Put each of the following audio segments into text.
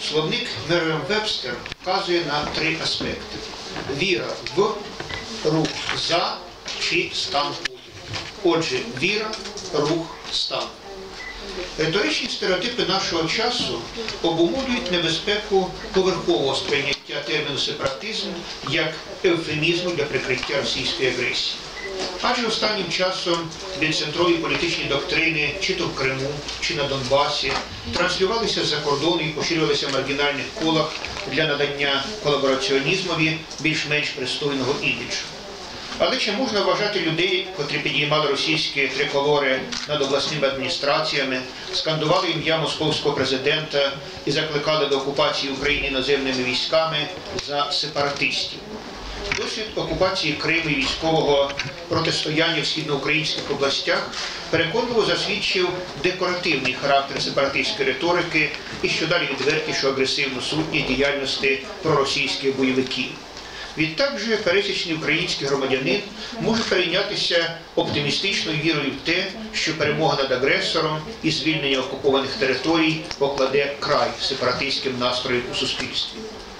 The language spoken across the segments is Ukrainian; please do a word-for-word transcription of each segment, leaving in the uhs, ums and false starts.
Словник Меріам-Вебстер вказує на три аспекти. Віра в, рух за чи стан буде. Отже, віра, рух, стан. Риторичні стереотипи нашого часу обумовлюють небезпеку поверхового сприйняття терміну сепаратизм як евфемізму для прикриття російської агресії. Адже останнім часом відцентрові політичні доктрини, чи то в Криму, чи на Донбасі, транслювалися з-за кордону і поширювалися в маргінальних колах для надання колабораціонізмові більш-менш пристойного іміджу. Але чи можна вважати людей, котрі підіймали російські триколори над обласними адміністраціями, скандували ім'я московського президента і закликали до окупації України іноземними військами за сепаратистів? Досвід окупації Криму і військового протистояння в східноукраїнських областях переконливо засвідчив декоративний характер сепаратистської риторики і що далі відвертішу агресивну сутність діяльності проросійських бойовиків. Відтак же пересічний український громадянин може перейнятися оптимістичною вірою в те, що перемога над агресором і звільнення окупованих територій покладе край сепаратистським настроям у суспільстві.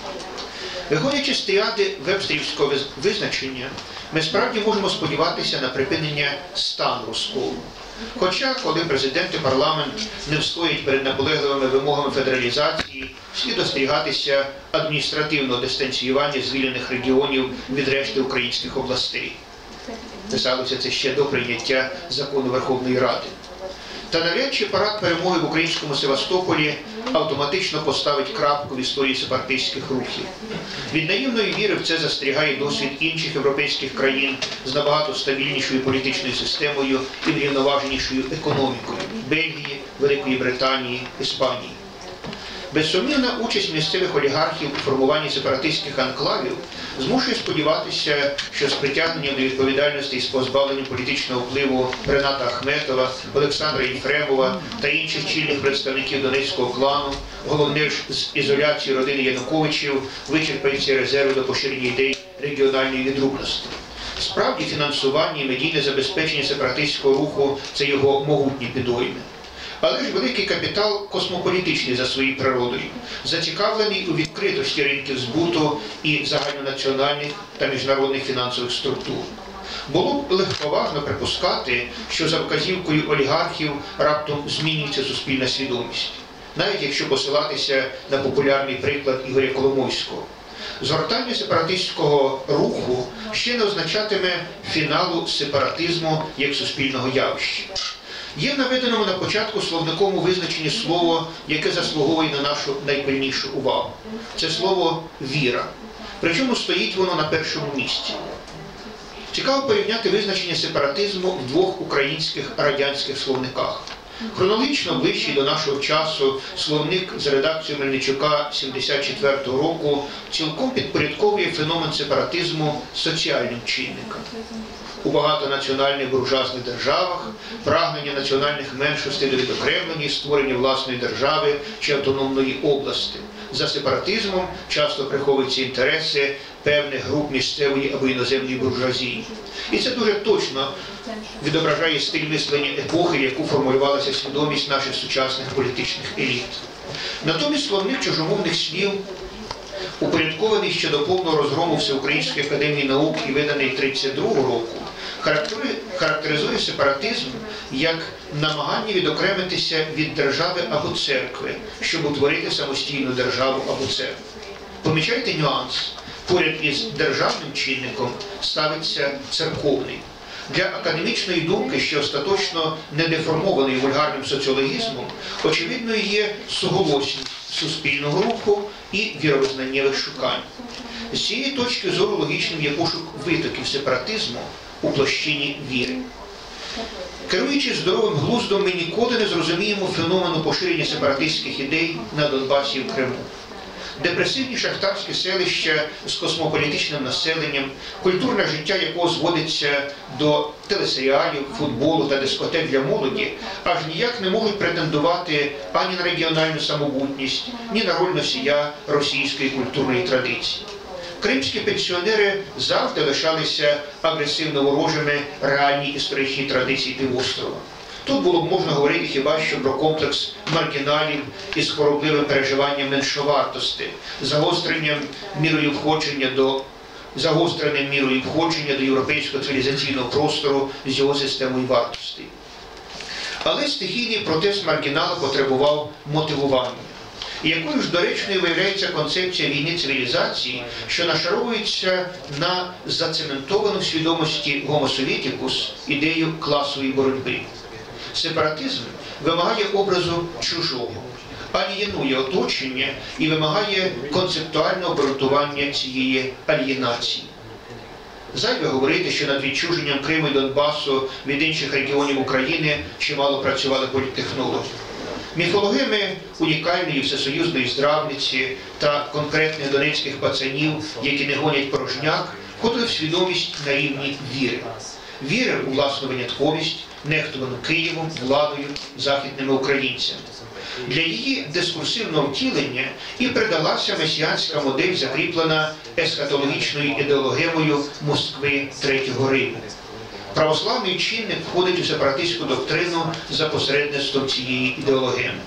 Виходячи з тріади вебстерівського визначення, ми справді можемо сподіватися на припинення стану розколу. Хоча, коли президент і парламент не встоять перед наполегливими вимогами федералізації, слід остерігатися адміністративного дистанціювання звільнених регіонів від решти українських областей. Писалося це ще до прийняття закону Верховної Ради. Та навряд чи парад перемоги в українському Севастополі автоматично поставить крапку в історії сепаратистських рухів. Від наївної віри в це застерігає досвід інших європейських країн з набагато стабільнішою політичною системою і врівноваженішою економікою – Бельгії, Великої Британії, Іспанії. Безсумнівна участь місцевих олігархів у формуванні сепаратистських анклавів змушує сподіватися, що з притягненням до відповідальності і з позбавленням політичного впливу Рената Ахметова, Олександра Єфремова та інших чільних представників Донецького клану, головне ж з ізоляції родини Януковичів, вичерпаються резерви до поширення ідей регіональної відрубності. Справді, фінансування і медійне забезпечення сепаратистського руху – це його могутні підойми. Але ж великий капітал космополітичний за своєю природою, зацікавлений у відкритості ринків збуту і загальнонаціональних та міжнародних фінансових структур. Було б легковажно припускати, що за вказівкою олігархів раптом змінюється суспільна свідомість, навіть якщо посилатися на популярний приклад Ігоря Коломойського. Згортання сепаратистського руху ще не означатиме фіналу сепаратизму як суспільного явища. Є в наведеному на початку словниковому визначенні слово, яке заслуговує на нашу найпильнішу увагу. Це слово «віра». Причому стоїть воно на першому місці. Цікаво порівняти визначення сепаратизму в двох українських радянських словниках. Хронологічно ближчий до нашого часу словник з редакцією Мельничука сімдесят четвертого року цілком підпорядковує феномен сепаратизму соціальним чинникам. У багатонаціональних буржуазних державах прагнення національних меншостей до відокремлення і створення власної держави чи автономної області. За сепаратизмом часто приховуються інтереси певних груп місцевої або іноземної буржуазії. І це дуже точно відображає стиль мислення епохи, в яку формулювалася свідомість наших сучасних політичних еліт. Натомість словник чужомовних слів, упорядкований ще до повного розгрому Всеукраїнської академії наук і виданий тридцять другого року, характеризує сепаратизм як намагання відокремитися від держави або церкви, щоб утворити самостійну державу або церкву. Помічайте нюанс. Поряд із державним чинником ставиться церковний. Для академічної думки, що остаточно не деформованої вульгарним соціологізмом, очевидною є суголосність суспільного руху і віровизнаннєвих шукань. З цієї точки зору логічним є пошук витоків сепаратизму у площині віри. Керуючись здоровим глуздом, ми ніколи не зрозуміємо феномену поширення сепаратистських ідей на Донбасі і в Криму. Депресивні шахтарські селища з космополітичним населенням, культурне життя якого зводиться до телесеріалів, футболу та дискотек для молоді, аж ніяк не можуть претендувати ані на регіональну самобутність, ні на роль носія російської культурної традиції. Кримські пенсіонери завжди лишалися агресивно ворожими реальній історичній традиції півострова. Тут було б можна говорити хіба що про комплекс маргіналів із хворобливим переживанням меншовартості, загостренням мірою входження до загостреним мірою входження до європейського цивілізаційного простору з його системою вартостей. Але стихійний протест маргінала потребував мотивування. І якою ж доречною виявляється концепція війни цивілізації, що нашаровується на зацементовану в свідомості Homo Sovieticus ідею класової боротьби. Сепаратизм вимагає образу чужого, алієнує оточення і вимагає концептуального обґрунтування цієї алієнації. Зайве говорити, що над відчуженням Криму і Донбасу від інших регіонів України чимало працювали політтехнологи. Міфологеми унікальної всесоюзної здравниці та конкретних донецьких пацанів, які не гонять порожняк, входили в свідомість на рівні віри. Віри у власну винятковість, нехтувану Києвом, владою, західними українцями. Для її дискурсивного втілення і придалася месіанська модель, закріплена есхатологічною ідеологемою Москви Третього Риму. Православний чинник входить у сепаратистську доктрину за посередництвом цієї ідеологеми.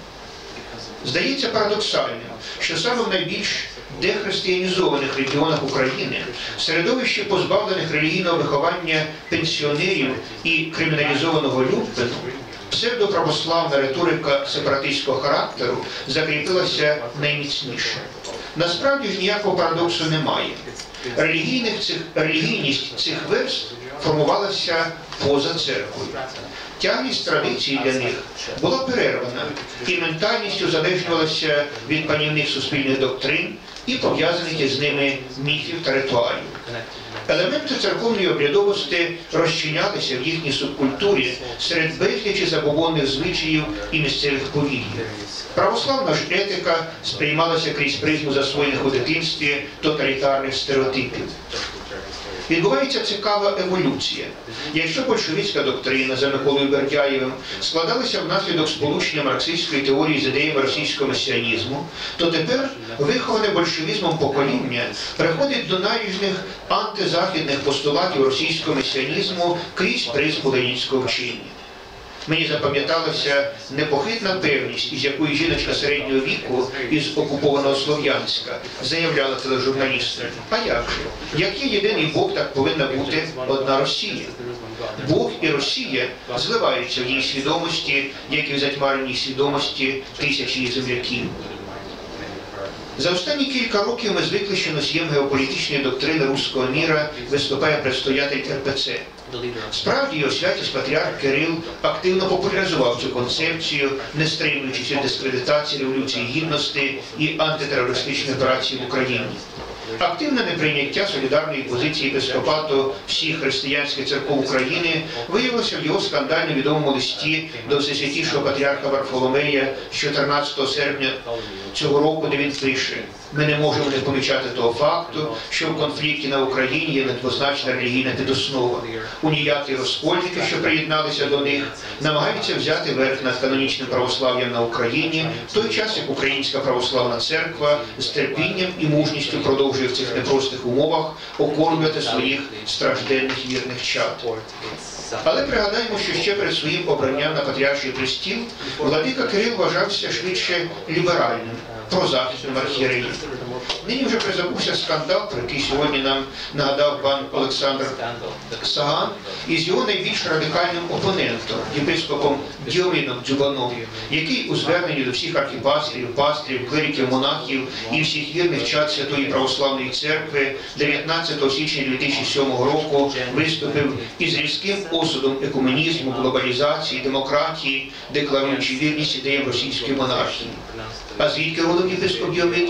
Здається парадоксальним, що саме в найбільш дехристиянізованих регіонах України, середовище позбавлених релігійного виховання пенсіонерів і криміналізованого люмпену, псевдоправославна риторика сепаратистського характеру закріпилася найміцніше. Насправді ж ніякого парадоксу немає. Релігійних цих, релігійність цих верств формувалася поза церквою. Тягність традиції для них була перервана і ментальністю залежнювалася від панівних суспільних доктрин і пов'язаних із ними міфів та ритуалів. Елементи церковної обрядовості розчинялися в їхній субкультурі серед безлічі забобонних звичаїв і місцевих повір'їв. Православна ж етика сприймалася крізь призму засвоєних у дитинстві тоталітарних стереотипів. Відбувається цікава еволюція. Якщо большевицька доктрина за Миколою Бердяєвим складалася внаслідок сполучення марксистської теорії з ідеями російського месіанізму, то тепер виховане большевізмом покоління приходить до наріжних антизахідних постулатів російського месіанізму крізь призму ленінського вчення. Мені запам'яталася непохитна певність, із якої жіночка середнього віку із окупованого Слов'янська заявляла тележурналістам: а як же? Як є єдиний Бог, так повинна бути одна Росія. Бог і Росія зливаються в її свідомості, як і в затьмареній свідомості тисячі її земляків. За останні кілька років ми звикли, що носієм геополітичної доктрини руського міра виступає предстоятель ер пе це. Справді, його святість патріарх Кирил активно популяризував цю концепцію, не стримуючись від дискредитації Революції Гідності і антитерористичної операції в Україні. Активне неприйняття солідарної позиції єпископату всіх християнських церков України виявилося в його скандально відомому листі до Всесвятішого патріарха Варфоломея з чотирнадцятого серпня цього року, де він пише: «Ми не можемо не помічати того факту, що в конфлікті на Україні є недвозначна релігійна підоснова. Уніяти розкольники, що приєдналися до них, намагаються взяти верх над канонічним православ'ям на Україні, в той час, як Українська православна церква з терпінням і мужністю продовжує в цих непростих умовах окормлювати своїх стражденних вірних чад». Але пригадаємо, що ще перед своїм обранням на патріарший престіл владика Кирил вважався швидше ліберальним, прозахідним архієреєм. Нині вже призабувся скандал, про який сьогодні нам нагадав пан Олександр Саган, із його найбільш радикальним опонентом, єпископом Діомидом Дзюбаном, який у зверненні до всіх архіпастрів, пастрів, клириків, монахів і всіх вірних чад Святої Православної Церкви дев'ятнадцятого січня дві тисячі сьомого року виступив із різким осудом екуменізму, глобалізації, демократії, декларуючи вірність ідеям російської монархії. А звідки родом єпископ Діомид?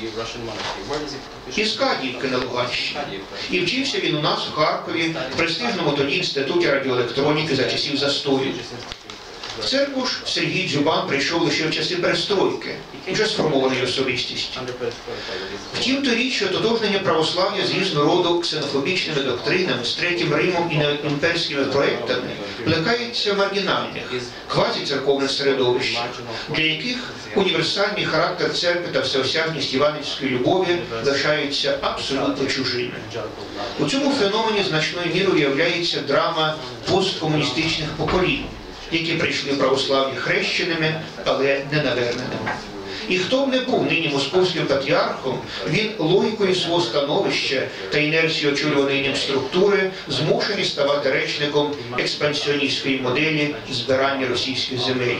Із Кадіївки на Луганщині. І вчився він у нас у Харкові в престижному тоді інституті радіоелектроніки за часів застою. В церкву ж Сергій Дзюбан прийшов лише в часи перестройки, вже сформованою особистістю. Втім, то річ, що ототожнення православ'я з різного роду ксенофобічними доктринами, з Третім Римом і імперськими проектами плекається в маргінальних, квазіцерковних середовищах, для яких універсальний характер церкви та всеосяжність іванівської любові лишаються абсолютно чужими. У цьому феномені значною мірою являється драма посткомуністичних поколінь, які прийшли в православ'я хрещеними, але не наверненими. І хто б не був нині московським патріархом, він логікою свого становища та інерцією очолюваної ним структури змушений ставати речником експансіоністської моделі збирання російських земель.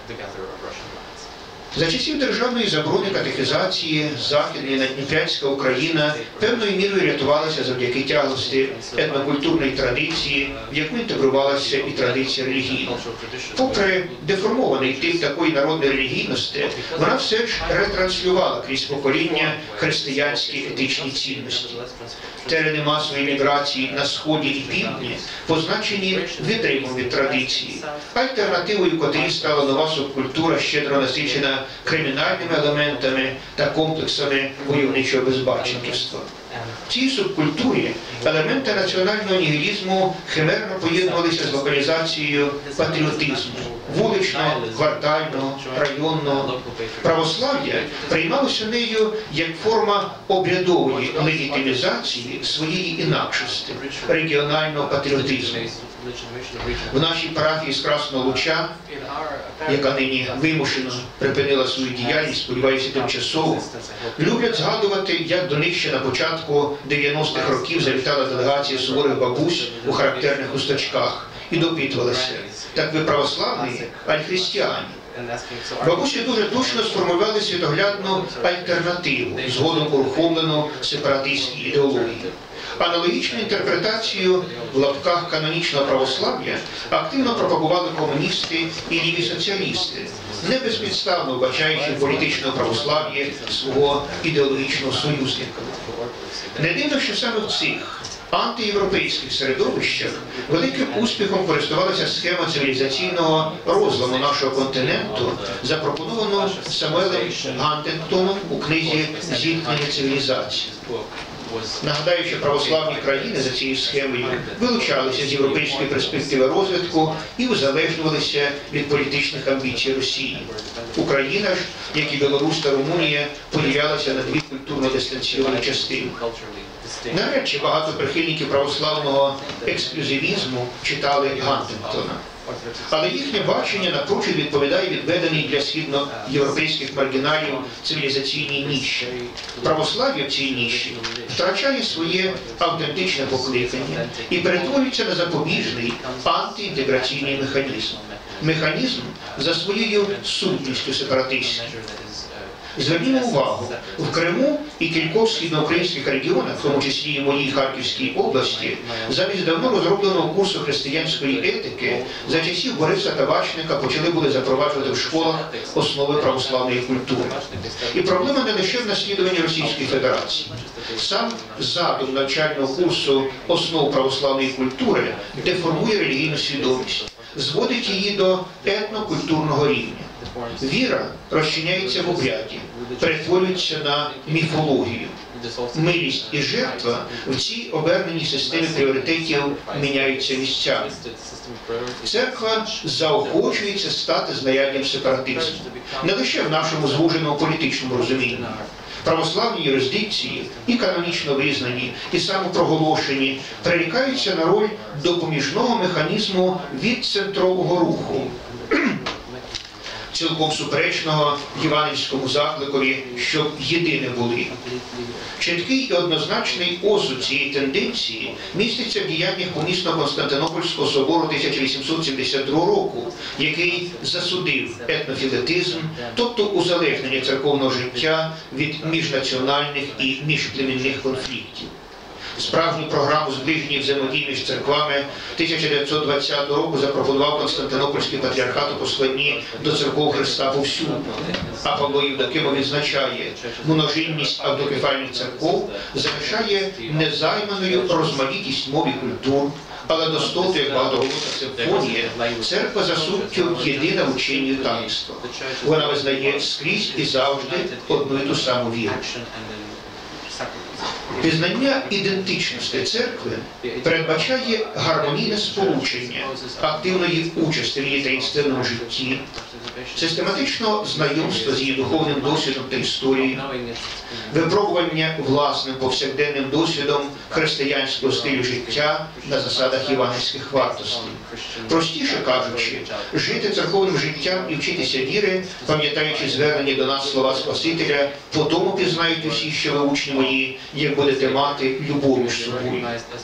За часів державної заборони катехізації Західна і наддніпрянська Україна певною мірою рятувалася завдяки тяглості етнокультурної традиції, в яку інтегрувалася і традиція релігійна. Попри деформований тип такої народної релігійності, вона все ж ретранслювала крізь покоління християнські етичні цінності. Терени масової міграції на Сході і Півдні позначені відривом від традиції. Альтернативою котрій стала нова субкультура, щедро насичена кримінальними елементами та комплексами войовничого безбаченківства. В цій субкультурі елементи національного нігілізму химерно поєднувалися з локалізацією патріотизму – вуличного, квартального, районного. Православ'я приймалося нею як форма обрядової легітимізації своєї інакшості – регіонального патріотизму. В нашій парафії з Красного Луча, яка нині вимушено припинила свою діяльність, сподіваюся, тимчасово, люблять згадувати, як до них ще на початку дев'яностих років завітала делегація суворих бабусь у характерних хусточках і допитувалася: так ви православні, а й християні? Бабусі дуже точно сформували світоглядну альтернативу, згодом урухомлену сепаратистській ідеології. Аналогічну інтерпретацію в лапках канонічного православ'я активно пропагували комуністи і ліві соціалісти, не безпідставно вбачаючи політичного православ'я свого ідеологічного союзника. Не дивно, що саме в цих антиєвропейських середовищах великим успіхом користувалася схема цивілізаційного розламу нашого континенту, запропонована Самуелем Гантингтоном у книзі «Зіткнення цивілізацій». Нагадаю, що православні країни за цією схемою вилучалися з європейської перспективи розвитку і узалежнювалися від політичних амбіцій Росії. Україна ж, як і Білорусь та Румунія, поділялася на дві культурно-дистанційні частини. Навряд чи багато прихильників православного ексклюзивізму читали Гантингтона. Але їхнє бачення напрочуд відповідає відведеній для східноєвропейських маргіналів цивілізаційній ніші. Православ'я в цій ніші втрачає своє автентичне покликання і перетворюється на запобіжний антиінтеграційний механізм. Механізм за своєю сутністю сепаратистський. Звернімо увагу, в Криму і кількох східноукраїнських регіонах, в тому числі і в моїй Харківській області, замість давно розробленого курсу християнської етики, за часів Бориса Табачника почали були запроваджувати в школах основи православної культури. І проблема не лише в наслідуванні Російської Федерації. Сам задум навчального курсу основ православної культури деформує релігійну свідомість, зводить її до етнокультурного рівня. Віра розчиняється в обряді, перетворюється на міфологію. Милість і жертва в цій оберненій системі пріоритетів міняються місцями. Церква заохочується стати знаряддям сепаратизму, не лише в нашому звуженому політичному розумінні. Православні юрисдикції, і канонічно визнані, і самопроголошені, прирікаються на роль допоміжного механізму від центрового руху, цілком суперечного євангельському закликові, щоб єдине були. Чіткий і однозначний осуд цієї тенденції міститься в діяннях помісного Константинопольського собору тисяча вісімсот сімдесят другого року, який засудив етнофілетизм, тобто узалежнення церковного життя від міжнаціональних і міжплемінних конфліктів. Справжню програму зближення взаємодії між церквами тисяча дев'ятсот двадцятого року запропонував Константинопольський патріархат у посланні до церков Христа повсюдно. А Павло Євдокимов відзначає, множинність автокефальних церков залишає незайманою розмаїтість мов і культур, але достоту, як багатоголоса симфонія, церква за суттю єдина в ученні таїнства. Вона визнає скрізь і завжди одну і ту саму віру. Пізнання ідентичності церкви передбачає гармонійне сполучення активної участі в її таїнственному житті, Систематично знайомство з її духовним досвідом та історією, випробування власним повсякденним досвідом християнського стилю життя на засадах євангельських вартостей. Простіше кажучи, жити церковним життям і вчитися віри, пам'ятаючи звернення до нас слова Спасителя, по тому пізнають усі, що ви учні мої, як будете мати любов між собою.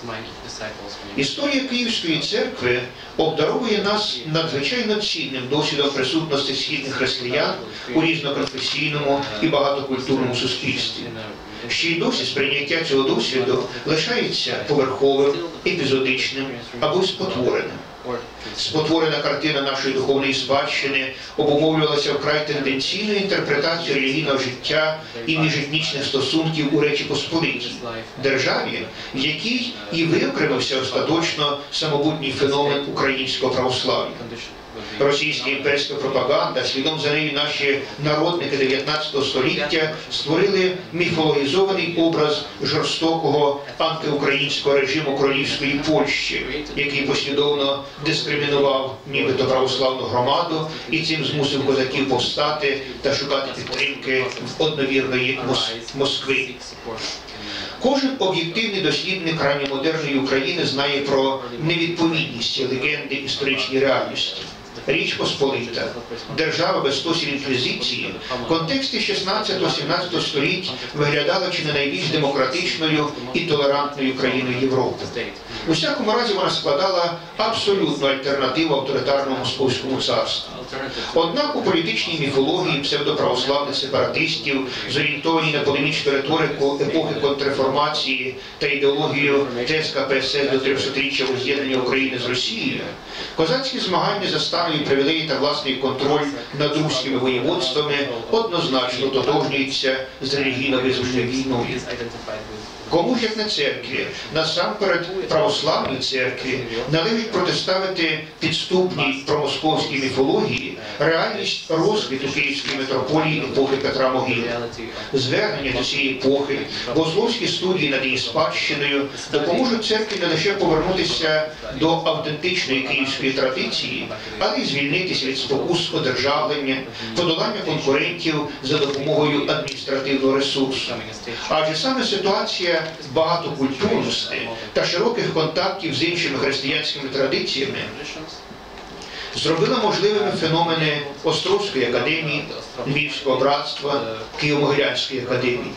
Історія Київської церкви обдаровує нас надзвичайно цінним досвідом присутності східних християн у різноконфесійному і багатокультурному суспільстві. Ще й досі сприйняття цього досвіду лишається поверховим, епізодичним або спотвореним. Спотворена картина нашої духовної спадщини обумовлювалася вкрай тенденційною інтерпретацією релігійного життя і міжетнічних стосунків у Речі Посполитій, державі, в якій і виокремився остаточно самобутній феномен українського православ'я. Російська імперська пропаганда, слідом за нею наші народники дев'ятнадцятого століття створили міфологізований образ жорстокого антиукраїнського режиму королівської Польщі, який послідовно дискримінував нібито православну громаду і цим змусив козаків повстати та шукати підтримки в одновірної Москви. Кожен об'єктивний дослідник ранньомодерної України знає про невідповідність легенди історичній реальності. Річ Посполита, держава без стосів інквізиції, в контексті шістнадцятого-сімнадцятого століть виглядала чи не найбільш демократичною і толерантною країною Європи. У всякому разі вона складала абсолютну альтернативу авторитарному Московському царству. Однак у політичній міфології псевдоправославних сепаратистів, зорієнтованій на полемічну риторику епохи контрреформації та ідеологію ТС Ка Пе Ес Ес до трьохсотріччя воз'єднання України з Росією, козацькі змагання за станові привілеї та власний контроль над руськими воєводствами однозначно тотожнюються з релігійно визвольною війною. Кому ж як не церкві, насамперед православній церкві, належить протиставити підступній промосковській міфології реальність розквіту Київської митрополії епохи Петра Могили. Звернення до цієї епохи, богословські студії над її спадщиною допоможуть церкві не лише повернутися до автентичної київської традиції, але й звільнитися від спокус одержавлення, подолання конкурентів за допомогою адміністративного ресурсу. Адже саме ситуація багатокультурності та широких контактів з іншими християнськими традиціями зробила можливими феномени Острозької академії, Львівського братства, Києво-Могилянської академії.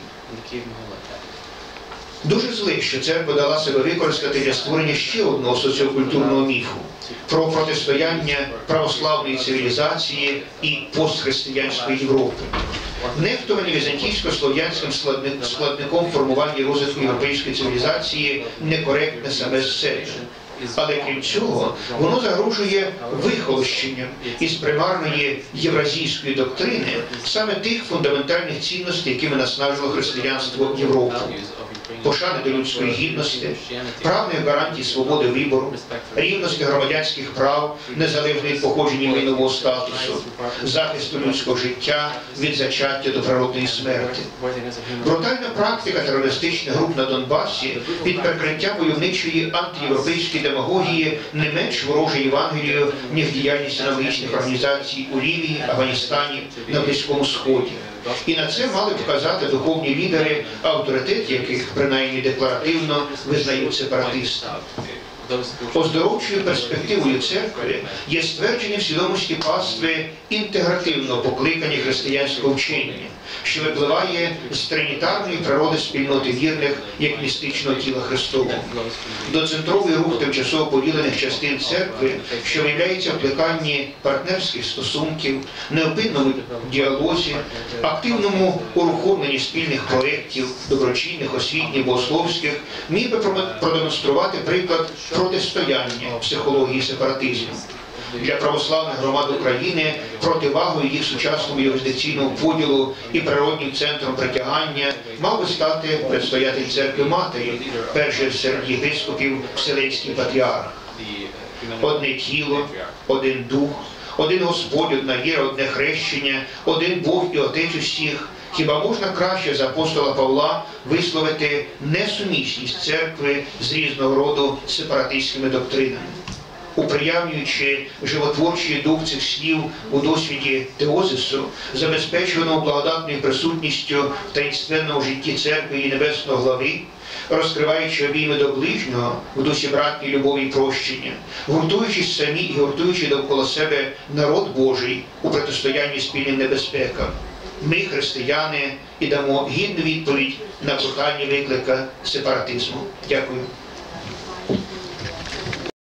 Дуже зле, що церква дала себе використати для створення ще одного соціокультурного міфу про протистояння православної цивілізації і постхристиянської Європи. Нехтування візантійсько-слов'янським складником формування розвитку європейської цивілізації некоректне саме з себе. Але крім цього, воно загрожує вихолощенням із примарної євразійської доктрини саме тих фундаментальних цінностей, якими наснажило християнство Європи. Пошани до людської гідності, правної гарантії свободи вибору, рівності громадянських прав, незалежно від походження майнового статусу, захисту людського життя від зачаття до природної смерті. Брутальна практика терористичних груп на Донбасі під прикриттям войовничої антиєвропейської демагогії не менш вороже Євангелію, ніж діяльність аналогічних організацій у Лівії, Афганістані, на Близькому Сході. І на це мали вказати духовні лідери, авторитет яких, принаймні декларативно, визнають сепаратисти. Оздоровчою перспективою церкви є ствердження в свідомості пастви інтегративного покликання християнського вчення, що випливає з тринітарної природи спільноти вірних як містичного тіла Христового. Доцентровий рух тимчасово поділених частин церкви, що виявляється в плеканні партнерських стосунків, неопинному діалозі, активному урухомленні спільних проєктів, доброчинних, освітніх, богословських, міг би продемонструвати приклад протистояння психології сепаратизму. Для православних громад України противагою їх сучасному юрисдикційному поділу і природнім центром притягання мав би стати предстоятель церкви Матері, перший серед єпископів Вселенський патріарх. Одне тіло, один дух, один Господь, одна віра, одне хрещення, один Бог і Отець усіх. Хіба можна краще за апостола Павла висловити несумісність церкви з різного роду сепаратистськими доктринами? уприявнюючи животворчий дух цих слів у досвіді теозису, забезпеченого благодатною присутністю в таїнственному житті церкви і небесного глави, розкриваючи обійми до ближнього в дусі братньої любові і прощення, гуртуючись самі і гуртуючи довкола себе народ Божий у протистоянні спільним небезпекам. Ми, християни, і дамо гідну відповідь на брутальні виклики сепаратизму. Дякую.